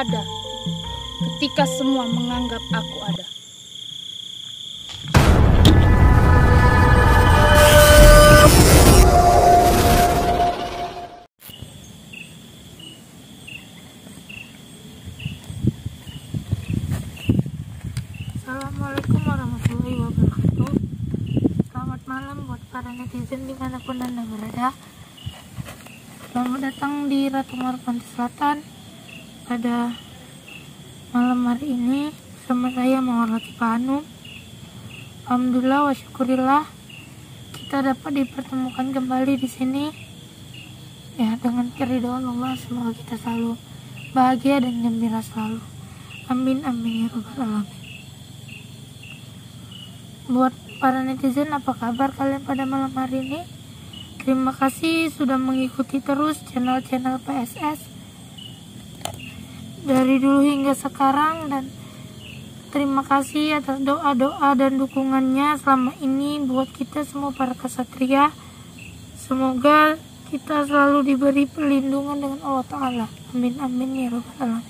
ada ketika semua menganggap aku ada. Assalamualaikum warahmatullahi wabarakatuh. Selamat malam buat para netizen dimanapun anda berada. Selamat datang di Ratu Marpanti Selatan pada malam hari ini bersama saya Mawar Latifah Hanum. Alhamdulillah wa syukurillah kita dapat dipertemukan kembali di sini. Ya, dengan keridhaan Allah semoga kita selalu bahagia dan gembira selalu. Amin amin ya rabbal alamin. Buat para netizen, apa kabar kalian pada malam hari ini? Terima kasih sudah mengikuti terus channel-channel PSS dari dulu hingga sekarang, dan terima kasih atas doa-doa dan dukungannya selama ini buat kita semua para kesatria. Semoga kita selalu diberi perlindungan dengan Allah Ta'ala. Amin amin ya rabbal alamin.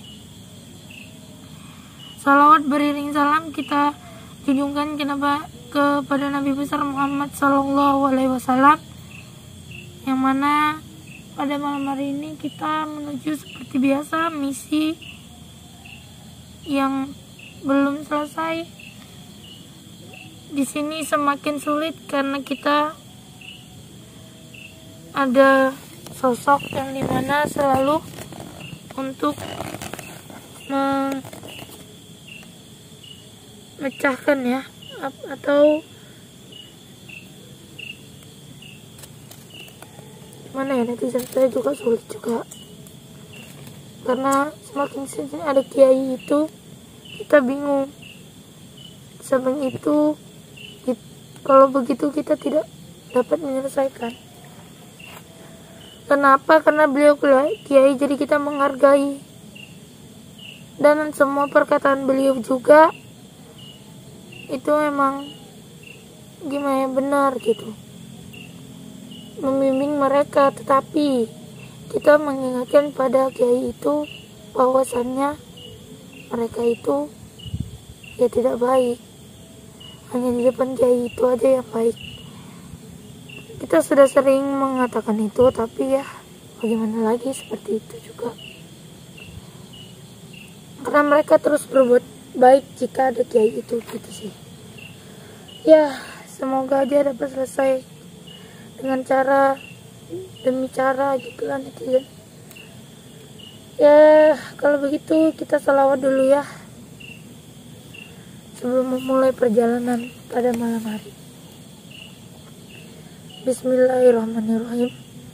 Salawat beriring salam kita junjungkan kepada Nabi besar Muhammad Sallallahu Alaihi Wasallam, yang mana pada malam hari ini kita menuju seperti biasa misi yang belum selesai. Di sini semakin sulit karena kita ada sosok yang dimana selalu untuk memecahkan ya, atau mana ya, netizen saya juga sulit juga karena semakin sini ada kiai itu kita bingung. Samping itu kalau begitu kita tidak dapat menyelesaikan. Kenapa? Karena beliau kiai, jadi kita menghargai, dan semua perkataan beliau juga itu memang gimana ya, benar gitu, membimbing mereka. Tetapi kita mengingatkan pada kiai itu bahwasannya mereka itu ya tidak baik, hanya di depan kiai itu aja yang baik. Kita sudah sering mengatakan itu, tapi ya bagaimana lagi, seperti itu juga karena mereka terus berbuat baik jika ada kiai itu, gitu sih. Ya, semoga aja dapat selesai dengan cara demi cara gitu lah netizen. Ya, kalau begitu kita salawat dulu ya sebelum memulai perjalanan pada malam hari. Bismillahirrahmanirrahim.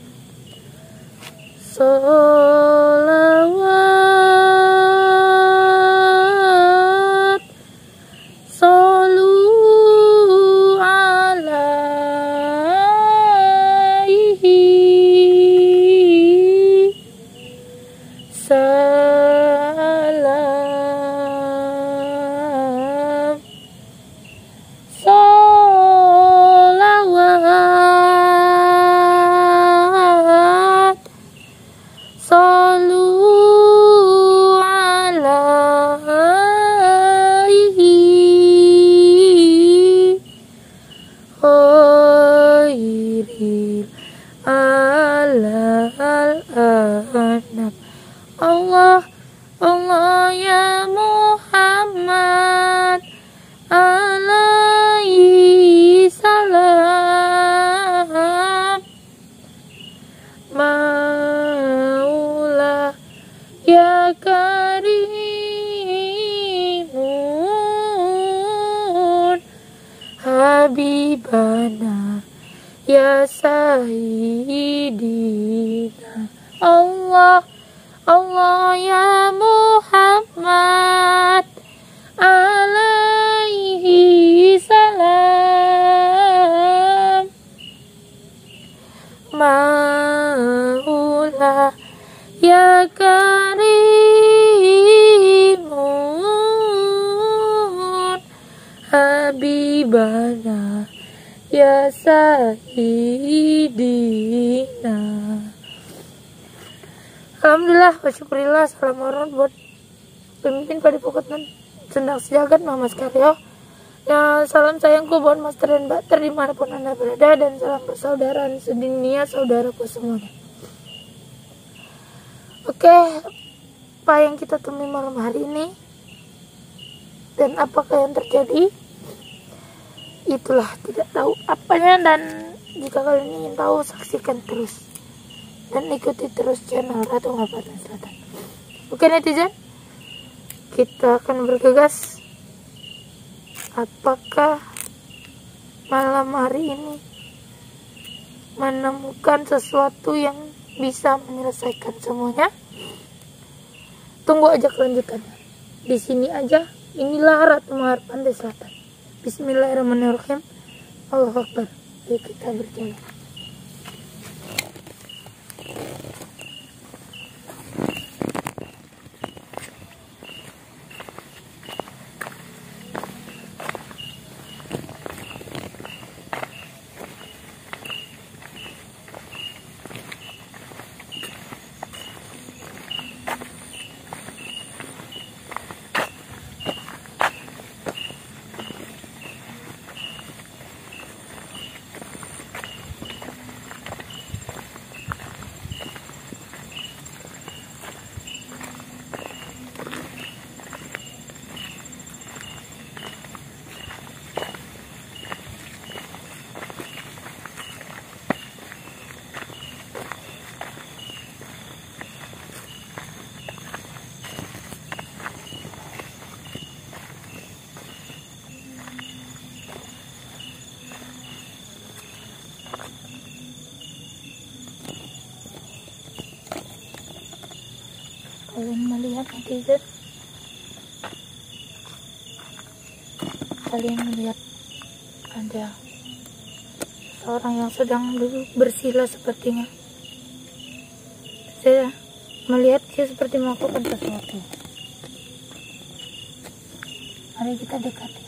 Sholawat Sallu alaihi salam Salawat Sallu alaihi khairil anam. Allah Allah ya Muhammad alaihi salam. Maula ya karimun habibana ya sayyidina. Allah Allah ya Muhammad alaihi salam. Maula ya karimun habibana ya sayyidina. Alhamdulillah wa syukurillah. Salam hormat buat pemimpin Padepokan Sendang Sejagat Mama Skaryo. Ya, salam sayangku buat Master dan Bater dimanapun Anda berada, dan salam persaudaraan sedunia saudaraku semuanya. Oke, apa yang kita temui malam hari ini dan apakah yang terjadi, itulah tidak tahu apanya. Dan jika kalian ingin tahu, saksikan terus dan ikuti terus channel Ratu Ngapatan Selatan. Oke netizen, kita akan bergegas. Apakah malam hari ini menemukan sesuatu yang bisa menyelesaikan semuanya? Tunggu aja kelanjutannya. Di sini aja. Inilah Ratu Mahar Pantai Selatan. Bismillahirrahmanirrahim. Allahu Akbar. Yuk kita berjalan. Kalian melihat netizen? Kalian melihat ada seorang yang sedang duduk bersila sepertinya. Saya melihat dia seperti melakukan sesuatu. Mari kita dekati.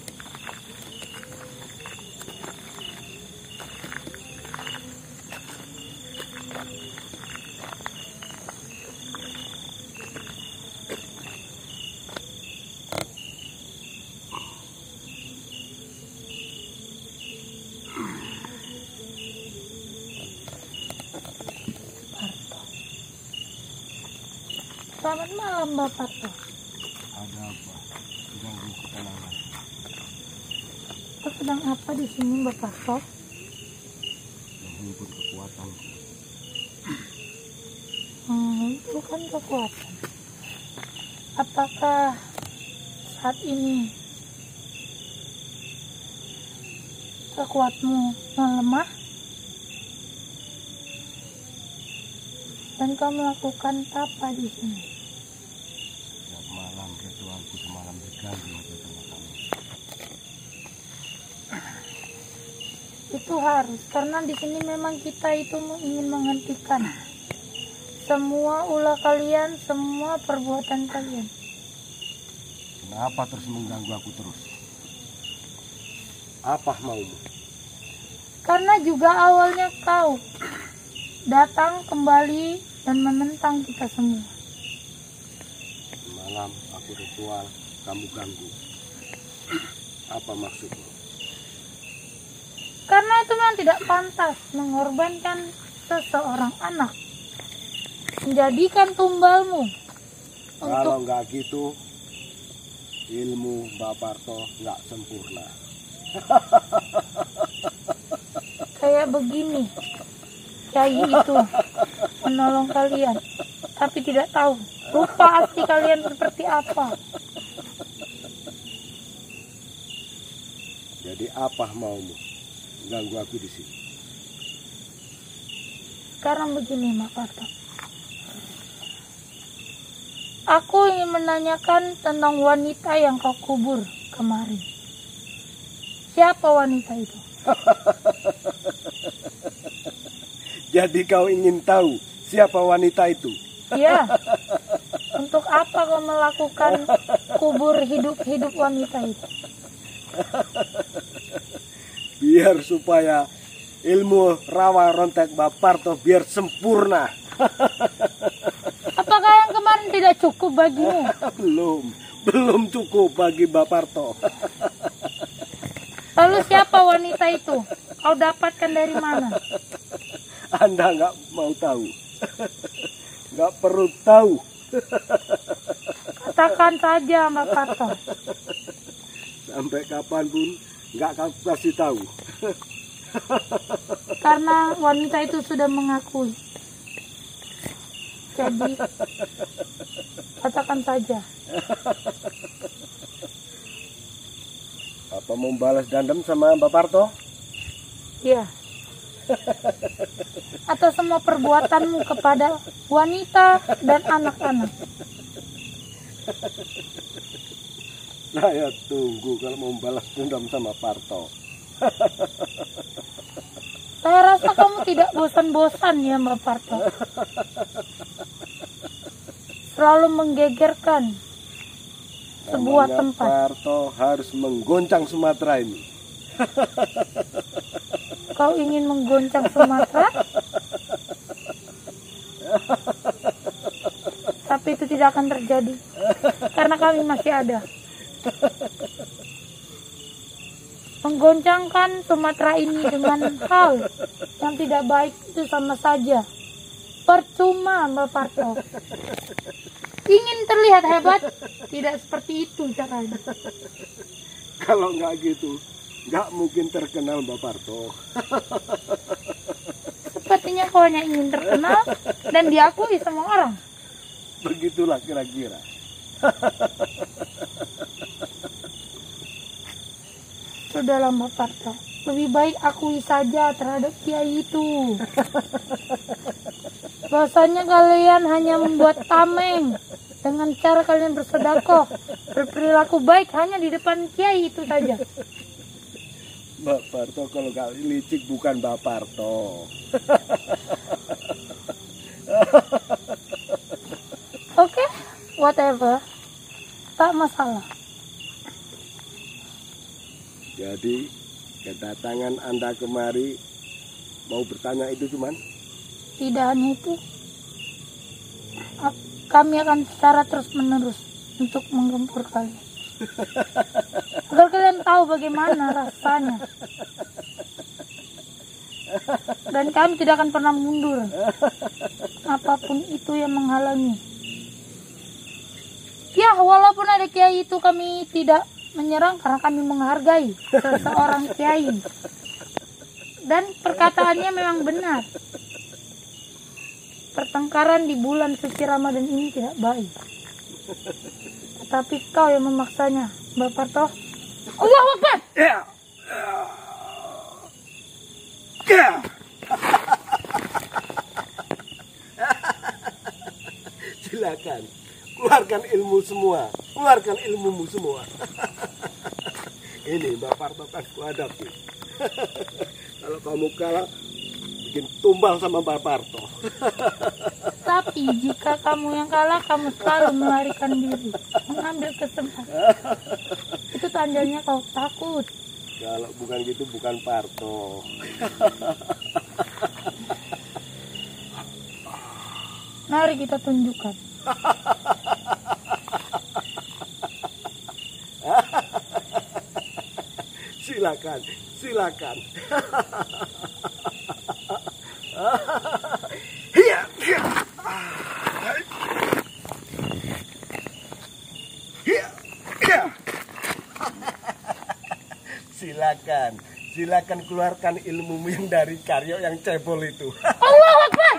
Selamat malam Bapak Parto. Ada apa? Ganggu ketenangan. Kau sedang apa di sini Bapak Parto? Menghimpun kekuatan. Bukan kekuatan. Apakah saat ini kekuatmu melemah? Dan kau melakukan apa di sini? Setiap malam ritualku semalam diganggu oleh teman-teman. Itu harus, karena di sini memang kita itu ingin menghentikan semua ulah kalian, semua perbuatan kalian. Kenapa terus mengganggu aku terus? Apa maumu? Karena juga awalnya kau datang kembali dan menentang kita semua. Malam aku ritual, kamu ganggu. Apa maksudmu? Karena itu memang tidak pantas mengorbankan seseorang anak, menjadikan tumbalmu Kalau untuk nggak gitu, ilmu Mbak Parto nggak sempurna. kayak begini. Kiai itu menolong kalian, tapi tidak tahu rupa asli kalian seperti apa. Jadi apa maumu? Ganggu aku di sini. Sekarang begini Mak Parto, aku ingin menanyakan tentang wanita yang kau kubur kemarin. Siapa wanita itu? Jadi kau ingin tahu siapa wanita itu? Ya, untuk apa kau melakukan kubur hidup-hidup wanita itu? Biar supaya ilmu rawa rontek Mbak Parto biar sempurna. Apakah yang kemarin tidak cukup bagimu? Belum cukup bagi Mbak Parto. Lalu siapa wanita itu? Kau dapatkan dari mana? Anda nggak mau tahu. Nggak perlu tahu. Katakan saja, Mbak Parto. Sampai kapanpun nggak akan kasih tahu. Karena wanita itu sudah mengakui. Jadi, katakan saja. Apa mau balas dendam sama Mbak Parto? Iya. Atau semua perbuatanmu kepada wanita dan anak-anak. Saya tunggu kalau mau balas dendam sama Parto. Saya rasa kamu tidak bosan-bosan ya, Mbak Parto. Selalu menggegerkan sebuah Namanya tempat. Parto harus menggoncang Sumatera ini. Kau ingin menggoncang Sumatera? Tapi itu tidak akan terjadi. Karena kami masih ada. Menggoncangkan Sumatera ini dengan hal yang tidak baik itu sama saja. Percuma, Mbak Parto. Ingin terlihat hebat? Tidak seperti itu caranya. Kalau nggak gitu, nggak mungkin terkenal Mbak Parto. Sepertinya kau hanya ingin terkenal dan diakui semua orang. Begitulah kira-kira. Sudahlah, Mbak Parto. Lebih baik akui saja terhadap kiai itu. Bahasanya kalian hanya membuat tameng dengan cara kalian bersedekah, berperilaku baik hanya di depan kiai itu saja. Mbak Parto kalau kali licik bukan Mbak Parto. Oke, whatever. Tak masalah. Jadi kedatangan Anda kemari mau bertanya itu cuman? Tidak hanya itu. Kami akan secara terus-menerus untuk menggempur kalian. Agar kalian tahu bagaimana rasanya. Dan kami tidak akan pernah mundur. Apapun itu yang menghalangi. Ya, walaupun ada kiai itu kami tidak menyerang karena kami menghargai seseorang kiai. Dan perkataannya memang benar. Pertengkaran di bulan suci Ramadan ini tidak baik. Tetapi kau yang memaksanya, Mbak Parto. Allahu Akbar! Ya. Ya. Silakan, keluarkan ilmu semua, keluarkan ilmumu semua. Ini Mbak Parto kan kuhadapi. Kalau kamu kalah, bikin tumbal sama Mbak Parto. Tapi jika kamu yang kalah, kamu selalu melarikan diri, mengambil kesempatan. Itu tandanya kau takut. Kalau bukan gitu, bukan Parto. Mari kita tunjukkan. Silakan, silakan. Hiya, hiya. Hiya, hiya. Silakan, silakan keluarkan ilmumu yang dari Karyo yang cebol itu. Allahu Akbar!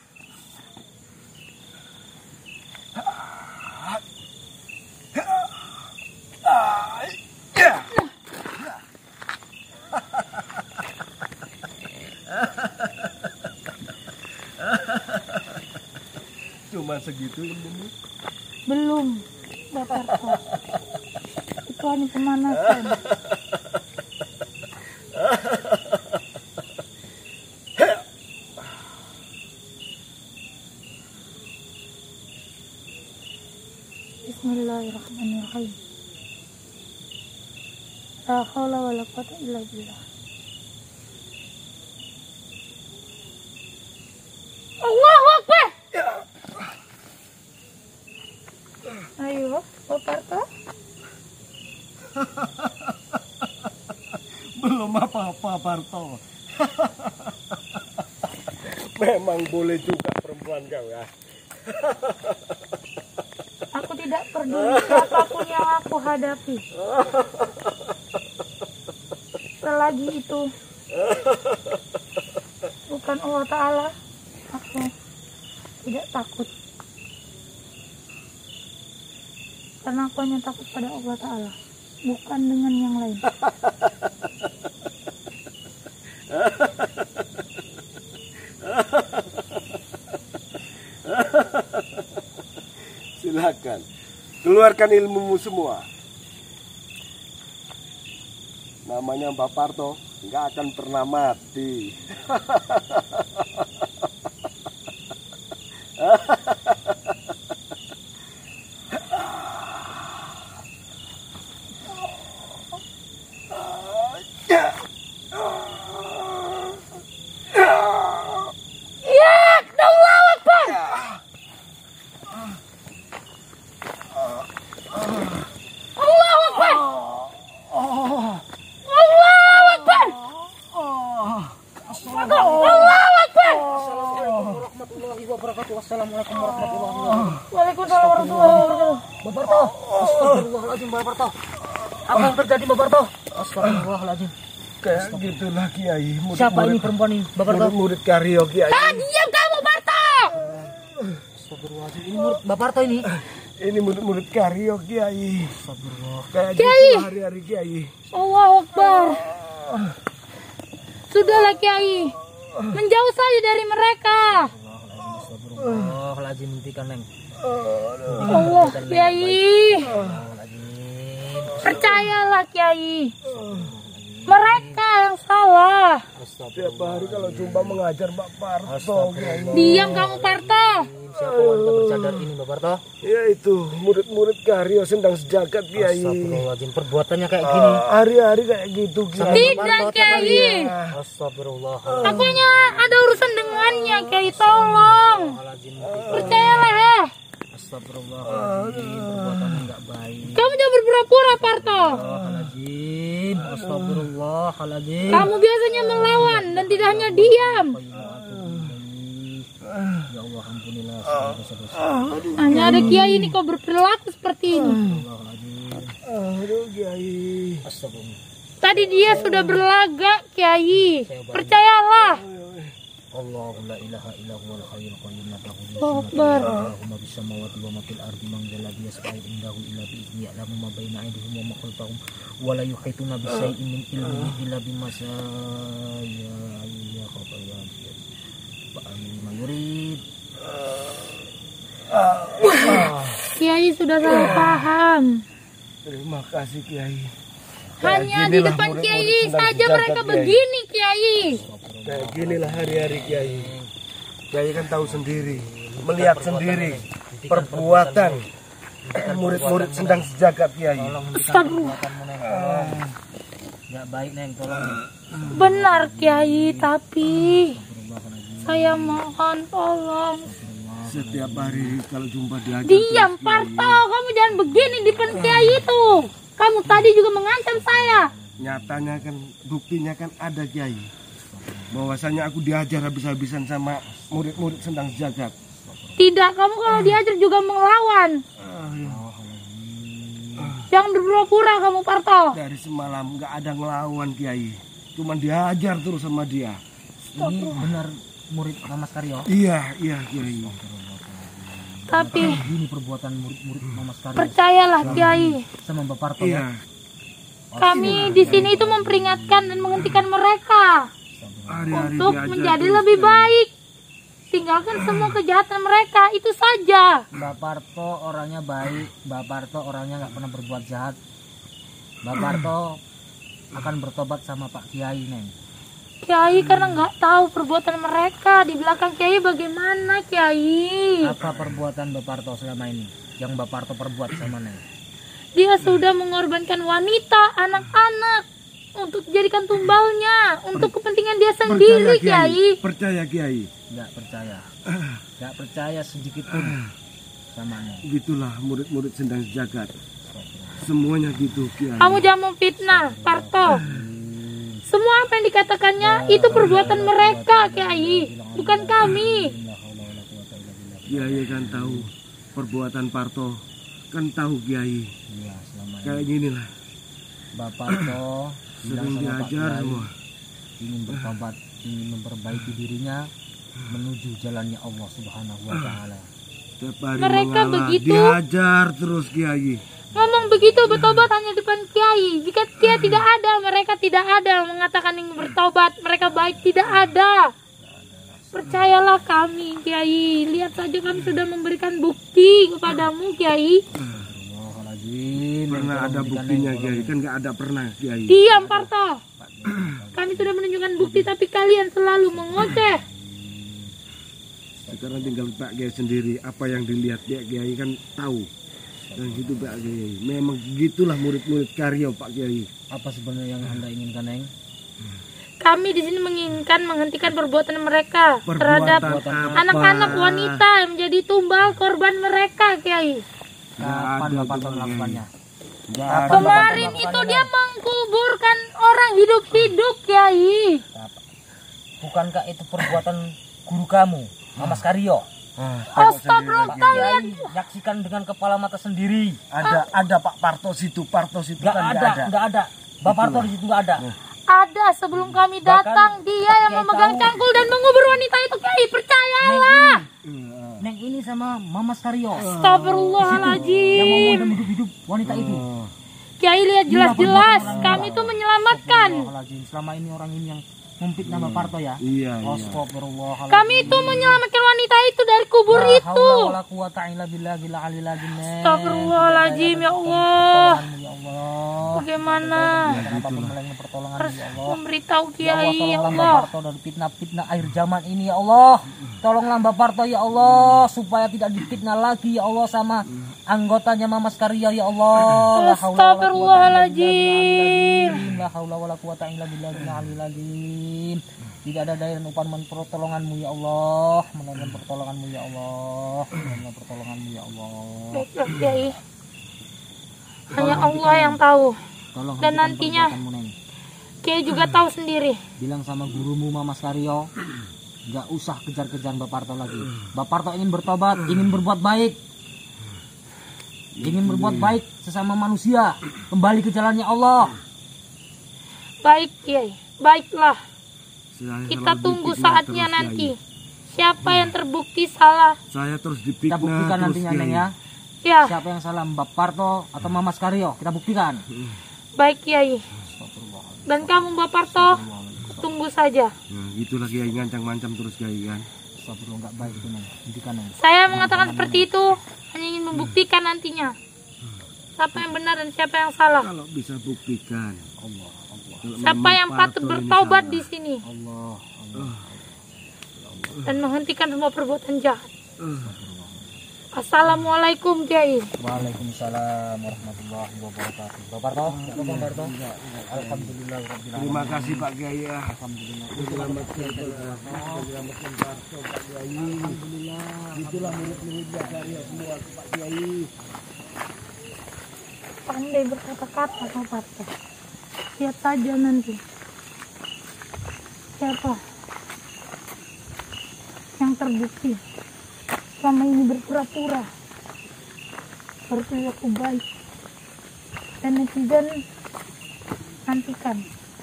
Cuma segitu ilmumu? Belum, Mbak Parto. Itu hanya pemanasan. Bismillahirrahmanirrahim. La haula wala quwwata illa billah. Allahu Akbar! belum apa-apa, Parto. Memang boleh juga perempuan kau ya. Aku tidak peduli siapapun yang aku hadapi. Selagi itu bukan Allah Ta'ala, aku tidak takut. Karena aku hanya takut pada Allah Ta'ala, bukan dengan yang lain. Silakan, keluarkan ilmumu semua. Namanya Mbak Parto nggak akan pernah mati. Assalamualaikum warahmatullahi wabarakatuh. Waalaikumsalam warahmatullahi wabarakatuh. Mbak Parto, astagfirullahaladzim Mbak Parto. Apa yang terjadi Mbak Parto? Astagfirullahaladzim. Kayak gitulah Kiai. Siapa ini perempuan ini Mbak Parto? Murid Karyo Kiai. Diam kamu, Parto! Astagfirullahaladzim. Ini murid Mbak Parto ini. Ini murid Karyo Kiai. Astagfirullah. Kayak Kiai. gitu hari-hari Kiai. Allahu Akbar. Sudahlah Kiai, menjauh saja dari mereka. Astagfirullahaladzim. Hentikan Neng. Allah Kiai, percayalah Kiai, mereka yang salah. Tiap hari kalau jumpa mengajar Mbak Parto Kiai. Diam kamu, Parto. Siapa wanita bercadar ini Mbak Parto? Ya itu murid-murid Karyo Sendang Sejagat Kiai. Astagfirullahaladzim. Perbuatannya kayak gini. Hari-hari kayak gitu Kiai. Tidak Kiai, Astagfirullahaladzim. aku hanya ada urusan dengannya Kiai, tolong. Percayalah ya. Astagfirullahaladzim. Perbuatannya nggak baik. Kamu jangan berpura-pura, Parto. Astagfirullahaladzim. Astagfirullahaladzim. Kamu biasanya melawan dan tidak hanya diam. Ya Allah, ampunilah segala dosa-dosa. Hanya ada Kiai ini kok berperilaku seperti ini. Aduh Kiai. Astagfirullah. Tadi dia sudah berlagak Kiai, percayalah. Allahu la ilaha illa huwal hayyul qayyum la ta'khudhuhu Akbar. sinatun bis samawati wa ma fil ardi man dhal ladzi yasma'u indahu illa bi idzni ya'lamu ma baina aydihim wa ma khalfahum wa la yuhituna bi shay'in min ilmihi illa bima sha'a ya khabayan ba'alima yurid. Kiai sudah salah paham. Terima kasih Kiai. Hanya di depan Kiai saja mereka begini Kiai. Kayak ginilah hari-hari Kiai. Kiai kan tahu sendiri, melihat sendiri perbuatan murid-murid Sendang Sejagat Kiai. Astagfirullah. Enggak baik Neng, tolong. Benar Kiai, tapi saya mohon tolong. Setiap hari kalau jumpa diajar. Diam Parto, kamu jangan begini di depan Kiai itu. Kamu tadi juga mengancam saya. Nyatanya kan buktinya kan ada Kiai. Bahwasanya aku diajar habis-habisan sama murid-murid Sendang Sejagat. Tidak, kamu kalau diajar juga melawan. Jangan berpura-pura kamu Parto. Dari semalam nggak ada ngelawan Kiai. Cuman diajar terus sama dia. Ini benar murid Mas Karyo. Iya Kiai. Tapi Ini perbuatan murid Mas Karyo percayalah Kiai, sama Mbak Parto. Iya. kami di sini itu memperingatkan dan menghentikan mereka Hari-hari untuk diajar menjadi terus, lebih Kiai. baik. Tinggalkan semua kejahatan mereka, itu saja. Mbak Parto orangnya baik, Mbak Parto orangnya nggak pernah berbuat jahat. Mbak Parto akan bertobat sama Pak Kiai Neng. Kiai karena nggak tahu perbuatan mereka di belakang Kiai bagaimana Kiai. Apa perbuatan Mbak Parto selama ini yang Mbak Parto perbuat sama Neng? Dia sudah mengorbankan wanita, anak-anak untuk dijadikan tumbalnya, untuk kepentingan dia sendiri Kiai. Percaya Kiai. Nggak percaya, nggak percaya sedikit pun sama Neng. Gitulah murid-murid Sendang Sejagat. Semuanya gitu Kiai. Kamu jangan memfitnah, Parto. Semua apa yang dikatakannya itu perbuatan mereka, Kiai, bukan kami. Kiai kan tahu perbuatan Parto, kan tahu Kiai. Iya, selama ini Kayak gini lah, Bapak toh sering diajar semua. ingin bertobat, ingin memperbaiki dirinya menuju jalannya Allah Subhanahu wa taala. Tiap hari Mereka mengalah, begitu. diajar terus Kiai. Ngomong begitu bertobat hanya depan Kiai. Jika Kiai tidak ada, mereka tidak ada mengatakan ingin bertobat. Mereka baik, tidak ada. Percayalah kami, Kiai. Lihat saja kami sudah memberikan bukti kepadamu, Kiai. Astagfirullahaladzim. Pernah ada buktinya Kiai, kan nggak ada pernah Kiai. Diam, Parto. Kami sudah menunjukkan bukti, tapi kalian selalu mengoceh. Sekarang tinggal Pak Kiai sendiri, apa yang dilihat Pak Kiai kan tahu. Dan gitu Pak Kiai, memang begitulah murid-murid karya Pak Kiai. Apa sebenarnya yang Anda inginkan, Neng? Kami di sini menginginkan menghentikan perbuatan mereka terhadap Perbuatan anak-anak apa? wanita yang menjadi tumbal korban mereka, Kiai. Kapan ada Bapak tuh, toh melakukannya? Nggak Kapan ada. Kemarin Bapak itu melakukannya? dia mengkuburkan orang hidup-hidup, Kiai. Bukankah itu perbuatan guru kamu, Mama Skario? Astagfirullah, Pak kalian. Kiai yaksikan dengan kepala mata sendiri. Ada Pak Parto situ kan Nggak nggak ada. Bapak Parto di situ nggak ada. Ada sebelum kami datang, dia yang Kiai memegang tahu. cangkul dan mengubur wanita itu, Kiai. Percayalah. Neng ini sama Mama Skario yang mau Astagfirullahaladzim. dan hidup-hidup wanita itu. Kiai lihat jelas-jelas, kami itu menyelamatkan. Astagfirullahaladzim. Selama ini orang ini yang memfitnah Bapak Parto ya. Iya, iya. Astagfirullahaladzim. Kami itu menyelamatkan wanita itu dari kubur La itu. haula wala quwata illa billahil aliyil azim, Neng. Astagfirullahaladzim, ya Allah. Pertolonganmu, ya Allah. Bagaimana? Kenapa pembelanya pertolongan Harus ya Allah? memberitahu Ya Allah, Kiai, ya tolonglah Mbak Allah. Parto dari fitnah-fitnah akhir zaman ini ya Allah. Tolonglah Mbak Parto ya Allah supaya tidak difitnah lagi ya Allah sama anggotanya Mama Skaria ya Allah. La haula wala quwata illa Astagfirullahaladzim. billahil La haula wala quwata illa billahil aliyil azim. Tidak ada daya dan upaya pertolonganmu ya Allah, melainkan pertolonganmu ya Allah, melainkan pertolonganmu ya Allah. Baiklah, Kiai. Hanya Allah yang tahu. Tolong Dan hentikan nantinya perbuatanmu, Neng. Kiai juga tahu sendiri. Bilang sama gurumu Mama Skario, nggak usah kejar-kejar Mbak Parto lagi. Mbak Parto ingin bertobat, ingin berbuat baik, ingin berbuat baik sesama manusia, kembali ke jalannya Allah. Baik, Kiai. Baiklah. Saya Kita selalu tunggu difitnah saatnya terus, nanti. Kiai. Siapa yang terbukti salah? Saya terus Kita dipitnah buktikan terus nantinya, Kiai. Neng ya. Ya, Siapa yang salah, Mbak Parto atau Mama Skario? Kita buktikan. baik, Kiai. Dan kamu, Mbak Parto, tunggu saja. Nah, gitulah Kiai ngancam-ngancam terus Kiai kan. Astagfirullah, nggak baik itu, Neng. Hentikan, Neng. Saya mengatakan seperti itu hanya ingin membuktikan nantinya siapa yang benar dan siapa yang salah. Kalau bisa buktikan. Allah. Kalau Siapa memang yang patut Parto ini bertaubat salah. di sini Allah. dan menghentikan semua perbuatan jahat. Assalamualaikum, Kiai. Waalaikumsalam warahmatullahi wabarakatuh. Bapak Parto, Bapak Parto. Alhamdulillah rabbil alamin. Terima kasih Pak Kiai ya. Alhamdulillah. Menyelamatkan Parto Pak Kiai. Alhamdulillah. Itulah murid-murid karya semua Pak Kiai. Pandai berkata-kata, Pak Parto. Lihat saja nanti siapa yang terbukti selama ini berpura-pura berperilaku baik, dan netizen nantikan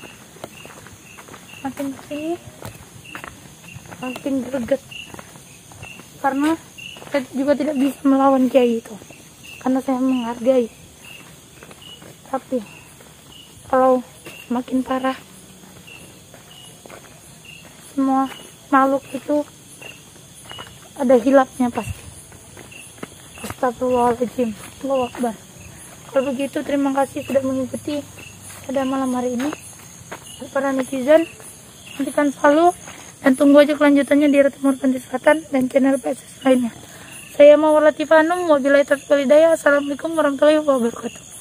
makin kesini makin greget, karena saya juga tidak bisa melawan Kiai itu karena saya menghargai. Tapi kalau makin parah, semua makhluk itu ada hilapnya pasti. Astagfirullahaladzim. Allahu Akbar. Kalau begitu, terima kasih sudah mengikuti pada malam hari ini. Para netizen, nantikan selalu dan tunggu aja kelanjutannya di Ratu Murpanti Selatan dan channel PSS lainnya. Saya Mawar Latifah Hanum, wabillahi taufiq wal hidayah. Assalamualaikum warahmatullahi wabarakatuh.